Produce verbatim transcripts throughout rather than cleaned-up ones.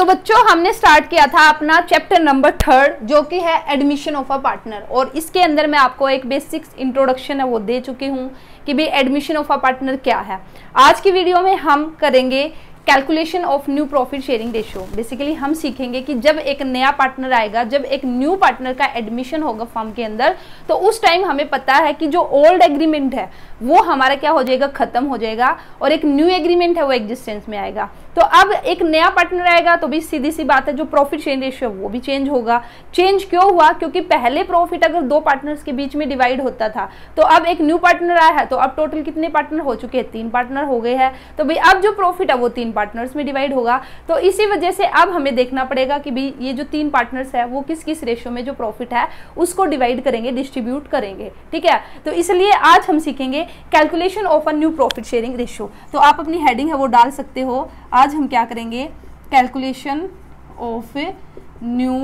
तो बच्चों हमने स्टार्ट किया था अपना चैप्टर नंबर थर्ड जो कि है एडमिशन ऑफ अ पार्टनर, और इसके अंदर मैं आपको एक बेसिक इंट्रोडक्शन है वो दे चुकी हूँ कि भाई एडमिशन ऑफ अ पार्टनर क्या है। आज की वीडियो में हम करेंगे calculation of new profit sharing ratio. Basically हम सीखेंगे कि जब एक नया पार्टनर आएगा, जब एक न्यू पार्टनर का एडमिशन होगा फर्म के अंदर, तो उस टाइम हमें पता है कि जो ओल्ड एग्रीमेंट है वो हमारा क्या हो जाएगा, खत्म हो जाएगा, और एक न्यू एग्रीमेंट है वो एग्जिस्टेंस में आएगा। तो अब एक नया पार्टनर आएगा तो भी सीधी सी बात है, जो प्रॉफिट शेयरिंग रेशियो वो भी चेंज होगा। चेंज क्यों हुआ? क्योंकि पहले प्रॉफिट अगर दो पार्टनर्स के बीच में डिवाइड होता था, तो अब एक न्यू पार्टनर आया है तो अब टोटल कितने पार्टनर हो चुके हैं, तीन पार्टनर हो गए हैं। तो भाई अब जो प्रॉफिट है वो तीन पार्टनर्स में डिवाइड होगा। तो इसी वजह से अब हमें देखना पड़ेगा कि भाई ये जो तीन पार्टनर्स है वो किस किस रेशियो में जो प्रॉफिट है उसको डिवाइड करेंगे, डिस्ट्रीब्यूट करेंगे। ठीक है, तो इसलिए आज हम सीखेंगे calculation of a new profit sharing ratio. तो आप अपनी हेडिंग है वो डाल सकते हो। आज हम क्या करेंगे, calculation of new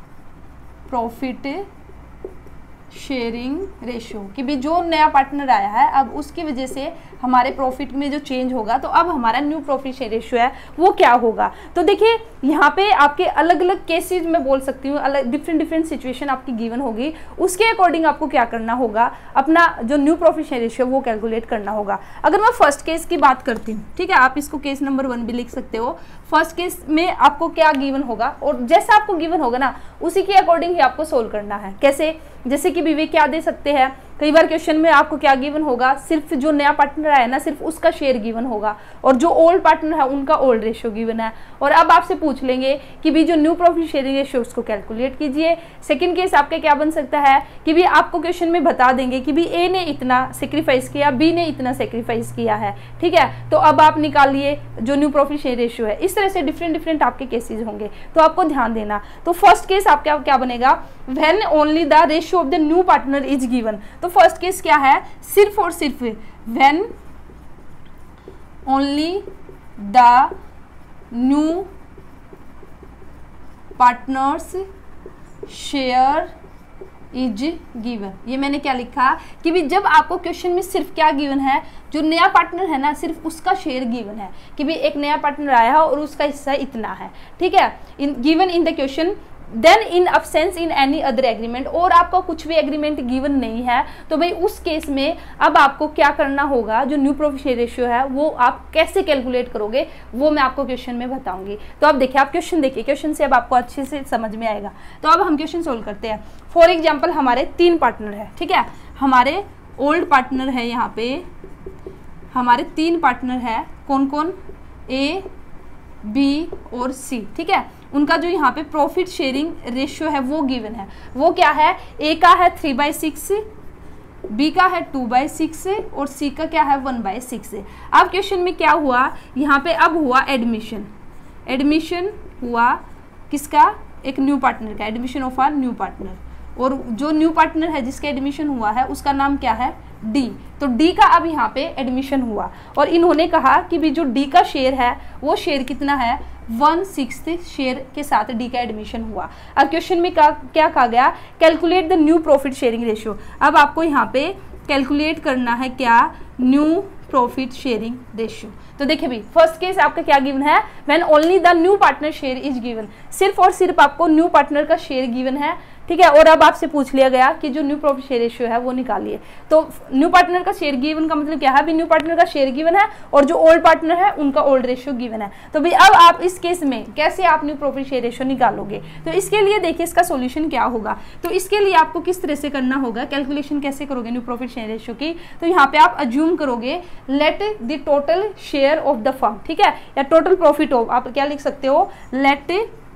profit sharing ratio, कि भी जो नया पार्टनर आया है अब उसकी वजह से हमारे प्रॉफिट में जो चेंज होगा, तो अब हमारा न्यू प्रॉफिट शेयर रेशियो है वो क्या होगा। तो देखिए यहाँ पे आपके अलग अलग केसेस में बोल सकती हूँ, अलग डिफरेंट डिफरेंट सिचुएशन आपकी गिवन होगी, उसके अकॉर्डिंग आपको क्या करना होगा, अपना जो न्यू प्रॉफिट शेयर रेशियो वो कैलकुलेट करना होगा। अगर मैं फर्स्ट केस की बात करती हूँ, ठीक है, आप इसको केस नंबर वन भी लिख सकते हो। फर्स्ट केस में आपको क्या गिवन होगा, और जैसा आपको गिवन होगा ना उसी के अकॉर्डिंग ही आपको सोल्व करना है। कैसे? जैसे कि विवेक क्या दे सकते हैं, कई बार क्वेश्चन में आपको क्या गिवन होगा, सिर्फ जो नया पार्टनर आया ना सिर्फ उसका शेयर गिवन होगा, और जो ओल्ड पार्टनर है उनका ओल्ड रेशियो गिवन है। और अब आपसे पूछ लेंगे कि भी जो न्यू प्रॉफिट शेयरिंग रेशियो उसको कैलकुलेट कीजिए। सेकंड केस आपका क्या बन सकता है कि भी आपको क्वेश्चन में बता देंगे कि भी ए ने इतना सेक्रीफाइस किया, बी ने इतना सेक्रीफाइस किया है। ठीक है, तो अब आप निकालिए जो न्यू प्रॉफिट शेयर रेशियो है। इस तरह से डिफरेंट डिफरेंट आपके केसेज होंगे, तो आपको ध्यान देना। तो फर्स्ट केस आपका क्या बनेगा, when only the ratio of the new partner is given. तो फर्स्ट केस क्या है, सिर्फ और सिर्फ when only the new partner's share is given. ये मैंने क्या लिखा कि भी जब आपको क्वेश्चन में सिर्फ क्या गिवन है, जो नया पार्टनर है ना सिर्फ उसका शेयर गिवन है, कि भी एक नया पार्टनर आया है और उसका हिस्सा इतना है। ठीक है, in given in the question, then in absence in any other agreement, और आपका कुछ भी एग्रीमेंट गिवन नहीं है, तो भाई उस केस में अब आपको क्या करना होगा, जो न्यू प्रॉफिट शेयर रेशियो है वो आप कैसे कैलकुलेट करोगे वो मैं आपको क्वेश्चन में बताऊंगी। तो अब देखिए, आप क्वेश्चन देखिए, क्वेश्चन से अब आपको अच्छे से समझ में आएगा। तो अब हम क्वेश्चन सोल्व करते हैं। फॉर एग्जाम्पल हमारे तीन पार्टनर है, ठीक है, हमारे ओल्ड पार्टनर है, यहाँ पे हमारे तीन पार्टनर है, कौन कौन, ए बी और सी। ठीक है, उनका जो यहाँ पे प्रॉफिट शेयरिंग रेशियो है वो गिवन है। वो क्या है, ए का है थ्री बाई सिक्स, बी का है टू बाई सिक्स और सी का क्या है वन बाई सिक्स। अब क्वेश्चन में क्या हुआ, यहाँ पे अब हुआ एडमिशन, एडमिशन हुआ किसका, एक न्यू पार्टनर का, admission of a new partner, और जो न्यू पार्टनर है जिसका एडमिशन हुआ है उसका नाम क्या है, डी। तो डी का अब यहाँ पे एडमिशन हुआ, और इन्होंने कहा कि भी जो डी का शेयर है वो शेयर कितना है, वन सिक्स शेयर के साथ डी का एडमिशन हुआ। अब क्वेश्चन में क्या क्या कहा गया, calculate the new profit sharing ratio. अब आपको यहाँ पे कैलकुलेट करना है क्या, न्यू प्रॉफिट शेयरिंग रेशियो। तो देखिए भाई, फर्स्ट केस आपका क्या गिवन है, when only the new partner share is given, सिर्फ और सिर्फ आपको न्यू पार्टनर का शेयर गिवन है। ठीक है, और अब आपसे पूछ लिया गया कि जो न्यू प्रॉफिट शेयर रेशियो है वो निकालिए। तो न्यू पार्टनर का शेयर गिवन का मतलब क्या है, भी न्यू पार्टनर का शेयर गिवन है और जो ओल्ड पार्टनर है उनका ओल्ड रेशियो गिवन है। तो भाई अब आप इस केस में कैसे आप न्यू प्रॉफिट शेयर रेशियो निकालोगे, तो इसके लिए देखिए इसका सोल्यूशन क्या होगा। तो इसके लिए आपको किस तरह से करना होगा, कैलकुलेशन कैसे करोगे न्यू प्रॉफिट शेयर रेशियो की। तो यहाँ पे आप अज्यूम करोगे let the total share of the firm, ठीक है, या टोटल प्रॉफिट ऑफ, आप क्या लिख सकते हो, लेट,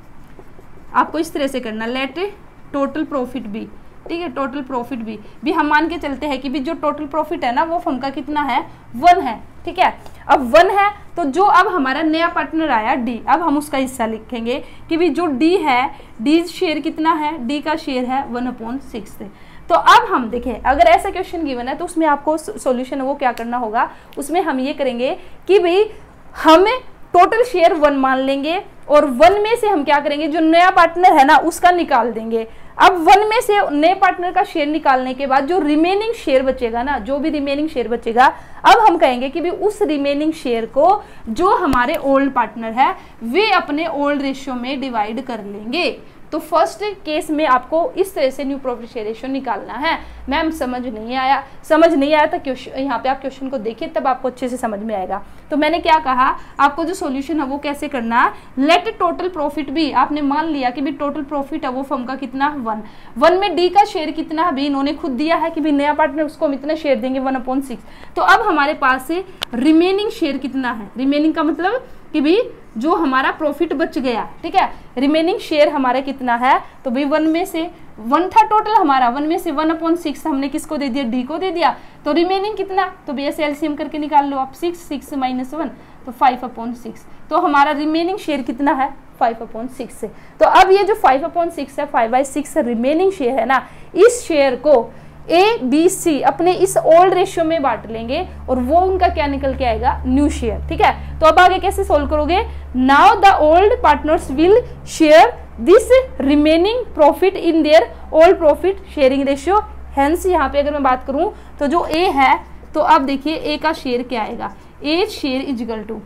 आपको इस तरह से करना, लेट टोटल प्रॉफिट भी। ठीक है, टोटल प्रॉफिट भी भी हम मान के चलते हैं कि भी जो टोटल प्रॉफिट है ना वो फर्म का कितना है, वन है। ठीक है, अब वन है तो जो अब हमारा नया पार्टनर आया डी, अब हम उसका हिस्सा लिखेंगे कि भी जो डी है, डी शेयर कितना है, डी का शेयर है वन अपॉन सिक्स। तो अब हम देखें, अगर ऐसा क्वेश्चन गिवन है तो उसमें आपको सॉल्यूशन है वो क्या करना होगा, उसमें हम ये करेंगे कि भाई हमें टोटल शेयर वन मान लेंगे और वन में से हम क्या करेंगे, जो नया पार्टनर है ना उसका निकाल देंगे। अब वन में से नए पार्टनर का शेयर निकालने के बाद जो रिमेनिंग शेयर बचेगा ना, जो भी रिमेनिंग शेयर बचेगा, अब हम कहेंगे कि भी उस रिमेनिंग शेयर को जो हमारे ओल्ड पार्टनर है वे अपने ओल्ड रेशियो में डिवाइड कर लेंगे। तो फर्स्ट केस में आपको इस तरह से न्यू प्रॉफिट शेयर रेशियो निकालना है। मैम समझ नहीं आया, समझ नहीं आया तो क्वेश्चन यहाँ पे आप क्वेश्चन को देखिए, तब आपको अच्छे से समझ में आएगा। तो मैंने क्या कहा, आपको जो सॉल्यूशन है वो कैसे करना है, लेट टोटल प्रॉफिट भी, आपने मान लिया कि भी टोटल प्रॉफिट है वो फर्म का कितना, वन। वन में डी का शेयर कितना है, भी इन्होंने खुद दिया है कि भी नया पार्टनर उसको हम इतना शेयर देंगे, वन अपॉन सिक्स। तो अब हमारे पास से रिमेनिंग शेयर कितना है, रिमेनिंग का मतलब कि भी जो हमारा प्रॉफिट बच गया, ठीक है, रिमेनिंग शेयर हमारा कितना है, तो भाई वन में से वन था टोटल हमारा, वन में से वन अपॉन सिक्स हमने किसको दे दिया, डी को दे दिया। तो रिमेनिंग कितना, तो भैया से एलसीएम करके निकाल लो आप, सिक्स सिक्स माइनस वन, तो फाइव अपॉन सिक्स। तो हमारा रिमेनिंग शेयर कितना है, फाइव अपॉन सिक्स है। तो अब ये जो फाइव अपॉन सिक्स है, five by six remaining share है ना, इस शेयर को ए बी सी अपने इस ओल्ड रेशियो में बांट लेंगे और वो उनका क्या निकल के आएगा, न्यू शेयर, ठीक है। तो अब आगे कैसे सोल्व करोगे, now the old partners will share this remaining profit in their old profit sharing ratio. Hence यहाँ पे अगर मैं बात करूं तो जो ए है, तो अब देखिए ए का शेयर क्या आएगा, A share equal to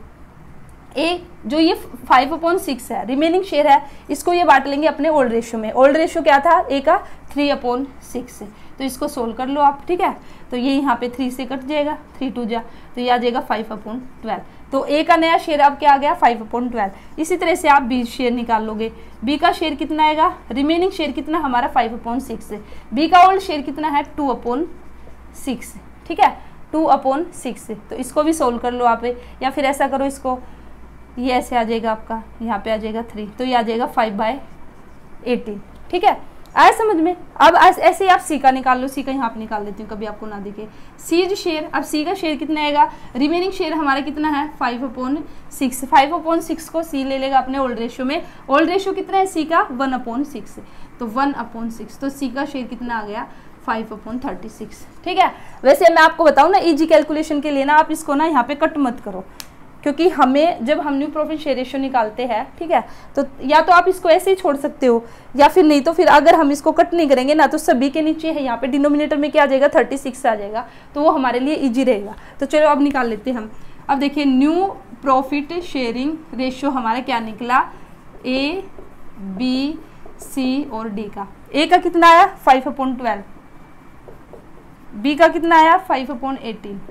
A, जो ये फाइव अपॉन सिक्स है रिमेनिंग शेयर है, इसको ये बांट लेंगे अपने ओल्ड रेशियो में। ओल्ड रेशियो क्या था, ए का थ्री अपॉन सिक्स। तो इसको सोल्व कर लो आप, ठीक है। तो ये यहाँ पे थ्री से कट जाएगा, थ्री टू जा, तो ये आ जाएगा फाइव अपॉन ट्वेल्व। तो ए का नया शेयर अब क्या आ गया, फाइव अपॉन ट्वेल्व। इसी तरह से आप बी शेयर निकाल लोगे, बी का शेयर कितना आएगा, रिमेनिंग शेयर कितना हमारा फाइव अपॉन सिक्स है, बी का ओल्ड शेयर कितना है, टू अपॉन सिक्स, ठीक है, टू अपॉन सिक्स। तो इसको भी सोल्व कर लो आप, या फिर ऐसा करो, इसको ये ऐसे आ जाएगा आपका, यहाँ पे आ जाएगा थ्री, तो ये आ जाएगा फाइव बाय एटीन, ठीक है। आया समझ में। अब ऐसे आप सी का निकाल लो, सी का यहाँ पे निकाल देती हूँ कभी आपको ना दिखे। सी जो शेयर, अब सी का शेयर कितना आएगा, रिमेनिंग शेयर हमारा कितना है, five upon six. Five upon six को सी ले लेगा अपने ओल्ड रेशियो में। ओल्ड रेशियो कितना है सी का, वन अपॉन सिक्स, तो वन अपॉन सिक्स, तो सी का शेयर कितना आ गया, फाइव अपॉन थर्टी सिक्स, ठीक है। वैसे मैं आपको बताऊँ ना, इजी कैलकुलेशन के लिए ना आप इसको ना यहाँ पे कट मत करो, क्योंकि हमें जब हम न्यू प्रॉफिट शेयर रेशियो निकालते हैं, ठीक है, तो या तो आप इसको ऐसे ही छोड़ सकते हो, या फिर नहीं तो फिर अगर हम इसको कट नहीं करेंगे ना, तो सभी के नीचे है यहाँ पे डिनोमिनेटर में क्या आ जाएगा, थर्टी सिक्स आ जाएगा, तो वो हमारे लिए इजी रहेगा। तो चलो अब निकाल लेते हैं हम। अब देखिए न्यू प्रॉफिट शेयरिंग रेशियो हमारा क्या निकला, ए बी सी और डी का। ए का कितना आया, फाइव अपॉन ट्वेल्व, बी का कितना आया, फाइव अपॉन एटीन,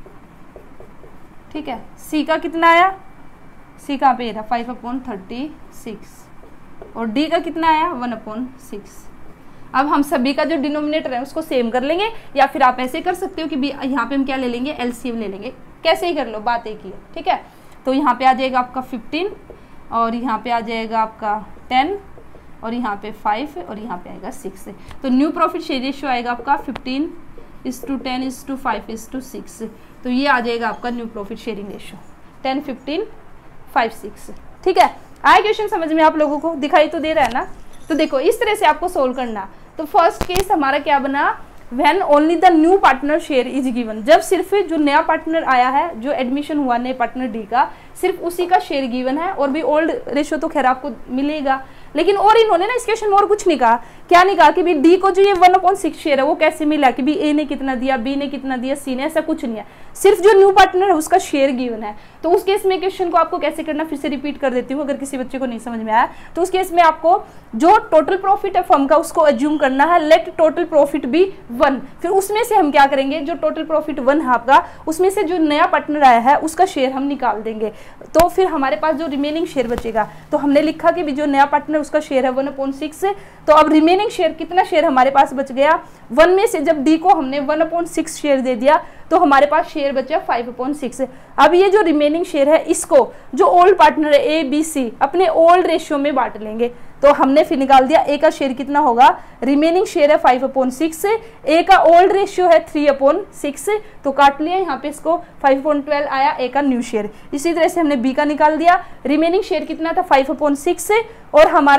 ठीक है। सी का कितना आया, सी कहाँ पे रहा, फाइव अपॉन थर्टी सिक्स, और डी का कितना आया, वन अपॉन सिक्स। अब हम सभी का जो डिनोमिनेटर है उसको सेम कर लेंगे, या फिर आप ऐसे कर सकते हो कि यहाँ पे हम क्या ले लेंगे, एलसीएम ले लेंगे, कैसे ही कर लो, बात एक ही है, ठीक है। तो यहाँ पे आ जाएगा आपका फिफ्टीन, और यहाँ पे आ जाएगा आपका टेन, और यहाँ पे फाइव, और यहाँ पे आएगा सिक्स। तो न्यू प्रॉफिट शेयर रेशियो आएगा आपका fifteen is to ten is to five is to six. तो ये आ जाएगा आपका new profit sharing ratio, ten fifteen five six, ठीक है। आया क्वेश्चन समझ में आप लोगों को, दिखाई तो दे रहा है ना। तो देखो इस तरह से आपको सोल्व करना। तो फर्स्ट केस हमारा क्या बना, when only the new partner share is given, जब सिर्फ जो नया पार्टनर आया है, जो एडमिशन हुआ नए पार्टनर डी का, सिर्फ उसी का शेयर गिवन है, और भी ओल्ड रेशियो तो खैर आपको मिलेगा, लेकिन और इन्होंने ना इस क्वेश्चन में और कुछ नहीं कहा। क्या नहीं कहा कि भी डी को जो ये वन अपॉन सिक्स शेयर है वो कैसे मिला, कि भी ए ने कितना दिया, बी ने कितना दिया, सी ने, ऐसा कुछ नहीं है, सिर्फ जो न्यू पार्टनर है उसका शेयर गिवन है। तो उस केस में क्वेश्चन को आपको कैसे करना, फिर से रिपीट कर देती हूँ अगर किसी बच्चे को नहीं समझ में आया। तो उस केस में आपको जो टोटल प्रॉफिट है फर्म का उसको एज्यूम करना है, let total profit be one. फिर उसमें से हम क्या करेंगे, जो टोटल प्रॉफिट वन है आपका, उसमें से जो नया पार्टनर आया है उसका शेयर हम निकाल देंगे। तो फिर हमारे पास जो रिमेनिंग शेयर बचेगा, तो हमने लिखा कि भी जो नया पार्टनर उसका शेयर है वन अपॉन सिक्स। तो अब रिमेनिंग शेयर कितना शेयर हमारे पास बच गया, वन में से जब डी को हमने वन अपॉन सिक्स शेयर दे दिया, तो हमारे पास शेयर बचा फाइव अपॉन सिक्स। अब ये जो रिमेनिंग शेयर है इसको जो ओल्ड पार्टनर है ए बी सी अपने ओल्ड रेशियो में बांट लेंगे। तो हमने फिर निकाल दिया ए का शेयर कितना होगा, रिमेनिंग शेयर है फाइव अपॉन सिक्स, ए का ओल्ड रेशियो है थ्री अपॉन सिक्स, तो काट लिया यहाँ पे इसको, फाइव अपॉन ट्वेल्व आया ए का न्यू शेयर। इसी तरह से हमने बी का निकाल दिया, रिमेनिंग शेयर कितना था, फाइव अपॉन सिक्स, और हमारा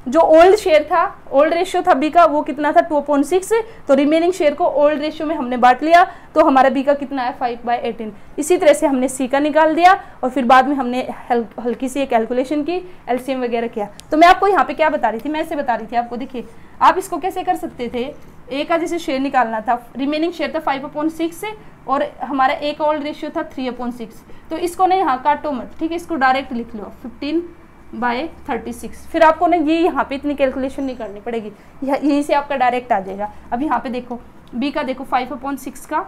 जो ओल्ड शेयर था, ओल्ड रेशियो था बी का, वो कितना था टू अपॉइंट सिक्स, तो रिमेनिंग शेयर को ओल्ड रेशियो में हमने बांट लिया, तो हमारा बी का कितना है फाइव बाई एटीन। इसी तरह से हमने सी का निकाल दिया और फिर बाद में हमने हल, हल्की सी एक कैलकुलेशन की, एलसीएम वगैरह किया। तो मैं आपको यहाँ पे क्या बता रही थी, मैं ऐसे बता रही थी आपको, देखिए आप इसको कैसे कर सकते थे, ए का जैसे शेयर निकालना था, रिमेनिंग शेयर था फाइव अपॉइंट सिक्स और हमारा ए का ओल्ड रेशियो था थ्री अपॉइंट सिक्स, तो इसको ना यहाँ काटो मत, ठीक है, इसको डायरेक्ट लिख लो फिफ्टीन बाय थर्टी सिक्स। फिर आपको ना ये यहाँ पे इतनी कैलकुलेशन नहीं करनी पड़ेगी, यहीं से आपका डायरेक्ट आ जाएगा। अब यहाँ पे देखो बी का, देखो फाइव अपॉइंट सिक्स का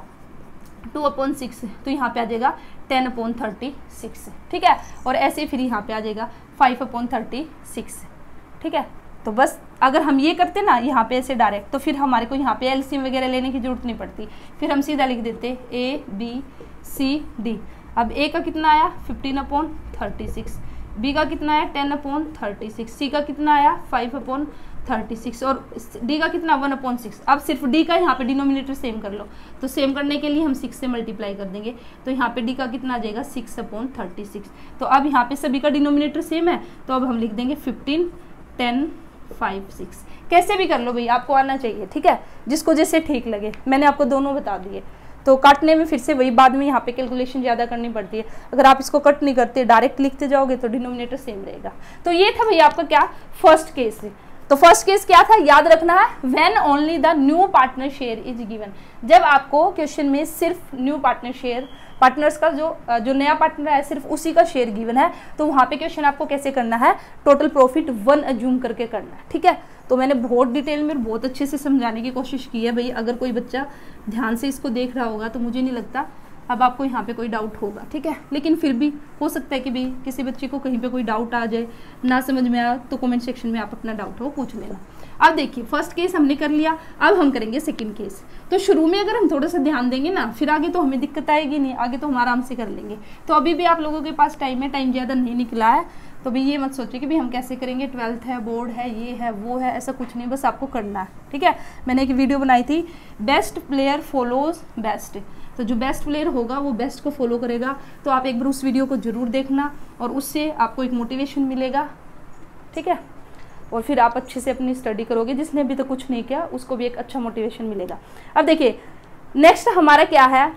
टू अपॉइंट सिक्स, तो यहाँ पे आ जाएगा टेन अपॉइंट थर्टी सिक्स, ठीक है, और ऐसे फिर यहाँ पे आ जाएगा फाइव अपॉइंट थर्टी सिक्स, ठीक है। तो बस अगर हम ये करते ना यहाँ पे ऐसे डायरेक्ट, तो फिर हमारे को यहाँ पे एलसीएम वगैरह लेने की जरूरत नहीं पड़ती, फिर हम सीधा लिख देते ए बी सी डी। अब ए का कितना आया fifteen upon thirty six, B का कितना आया ten upon thirty six, C का कितना आया फाइव अपॉन थर्टी सिक्स और डी का कितना वन अपॉन सिक्स। अब सिर्फ डी का यहाँ पे डिनोमिनेटर सेम कर लो, तो सेम करने के लिए हम सिक्स से मल्टीप्लाई कर देंगे, तो यहाँ पे डी का कितना आ जाएगा सिक्स अपॉन थर्टी सिक्स। तो अब यहाँ पे सभी का डिनोमिनेटर सेम है, तो अब हम लिख देंगे फिफ्टीन टेन फाइव सिक्स। कैसे भी कर लो भाई, आपको आना चाहिए, ठीक है, जिसको जैसे ठीक लगे। मैंने आपको दोनों बता दिए, तो काटने में फिर से वही बाद में यहाँ पे कैलकुलेशन ज़्यादा करनी पड़ती है। अगर आप इसको कट नहीं करते डायरेक्ट लिखते जाओगे तो डिनोमिनेटर सेम रहेगा। तो ये था भैया आपका क्या फर्स्ट केस। तो फर्स्ट केस क्या था, याद रखना है, when only the new partner share is given. जब आपको क्वेश्चन में सिर्फ न्यू पार्टनर शेयर, पार्टनर्स का जो जो नया पार्टनर है सिर्फ उसी का शेयर गिवन है, तो वहाँ पे क्वेश्चन आपको कैसे करना है, टोटल प्रॉफिट वन अज्यूम करके करना है, ठीक है। तो मैंने बहुत डिटेल में बहुत अच्छे से समझाने की कोशिश की है भाई। अगर कोई बच्चा ध्यान से इसको देख रहा होगा तो मुझे नहीं लगता अब आपको यहाँ पे कोई डाउट होगा, ठीक है। लेकिन फिर भी हो सकता है कि भाई किसी बच्चे को कहीं पे कोई डाउट आ जाए, ना समझ में आया, तो कमेंट सेक्शन में आप अपना डाउट हो पूछ लेना। अब देखिए फर्स्ट केस हमने कर लिया, अब हम करेंगे सेकंड केस। तो शुरू में अगर हम थोड़ा सा ध्यान देंगे ना, फिर आगे तो हमें दिक्कत आएगी नहीं, आगे तो हम आराम से कर लेंगे। तो अभी भी आप लोगों के पास टाइम है, टाइम ज़्यादा नहीं निकला है, तो भाई ये मत सोचिए कि भाई हम कैसे करेंगे, ट्वेल्थ है, बोर्ड है, ये है, वो है, ऐसा कुछ नहीं, बस आपको करना है, ठीक है। मैंने एक वीडियो बनाई थी, बेस्ट प्लेयर फॉलोज बेस्ट, तो जो बेस्ट प्लेयर होगा वो बेस्ट को फॉलो करेगा। तो आप एक बार उस वीडियो को जरूर देखना और उससे आपको एक मोटिवेशन मिलेगा, ठीक है, और फिर आप अच्छे से अपनी स्टडी करोगे। जिसने अभी तक कुछ नहीं किया उसको भी एक अच्छा मोटिवेशन मिलेगा। अब देखिए नेक्स्ट हमारा क्या है,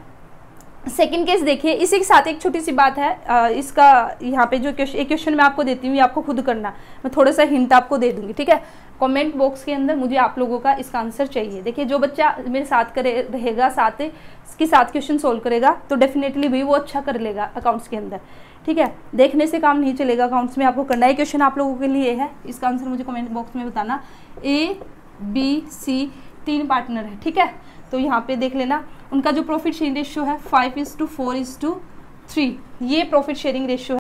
सेकंड केस देखिए। इसी के साथ एक छोटी सी बात है, आ, इसका यहाँ पे जो क्वेश्चन एक क्वेश्चन मैं आपको देती हूँ, ये आपको खुद करना, मैं थोड़ा सा हिंट आपको दे दूंगी, ठीक है। कमेंट बॉक्स के अंदर मुझे आप लोगों का इसका आंसर चाहिए। देखिए जो बच्चा मेरे साथ करे रहेगा, साथ इसके साथ क्वेश्चन सोल्व करेगा, तो डेफिनेटली भी वो अच्छा कर लेगा अकाउंट्स के अंदर, ठीक है। देखने से काम नहीं चलेगा, अकाउंट्स में आपको करना है। क्वेश्चन आप लोगों के लिए है, इसका आंसर मुझे कमेंट बॉक्स में बताना। ए बी सी तीन पार्टनर है, ठीक है, तो यहाँ पे देख लेना उनका जो प्रॉफिट शेयरिंग रेशियो है five is to four is to three, ये प्रॉफिट शेयरिंग रेशियो है।